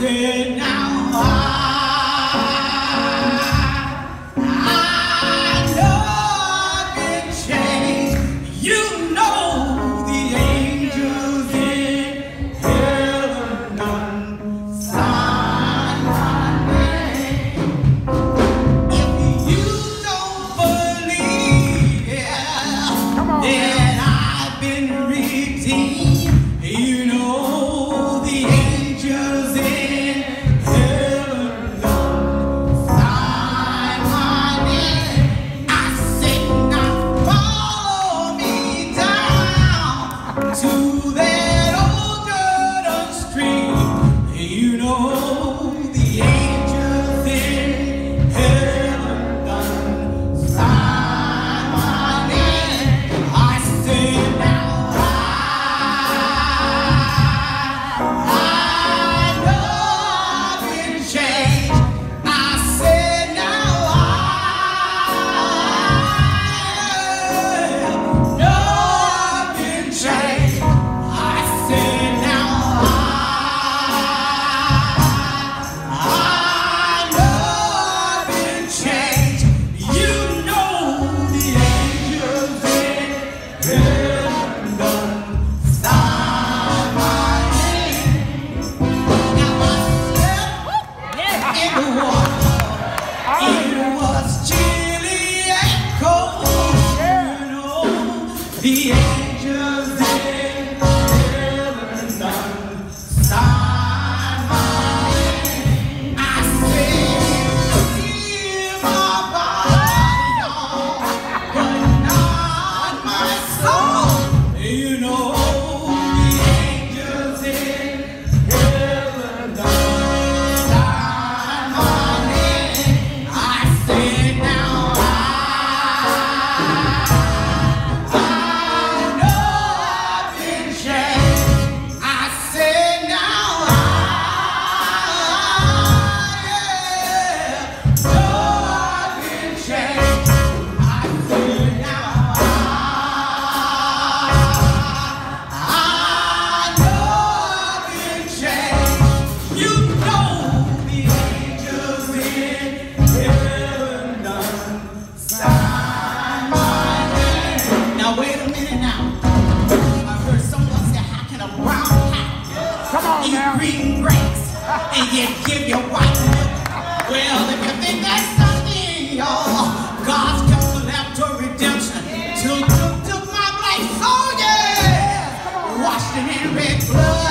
said now I know I've been changed. You know the angels in heaven done signed my name. If you don't believe that I've been redeemed, you know the angels in heaven done sign my name. I said now follow me down to that old dirt stream. You know the angels in heaven done sign my name. I said now the angels in heaven done sign my name. I said, heal my body, but not my soul. You know the angels in heaven done sign my name. I said now green grapes and you give your white milk. Well, if you think that's something, y'all, God's coming after redemption. Took my place, oh yeah, washed it in red blood.